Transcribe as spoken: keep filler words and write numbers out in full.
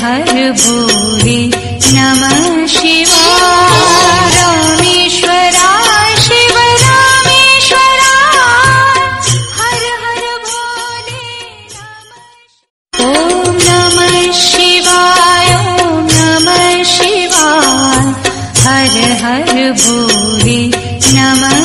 हर भोले नमः शिवाय। रामेश्वराय शिव रामेश्वराय हर हर भोले नमः। ओम नमः शिवाय ओम नमः शिवाय हर हर भोले नमः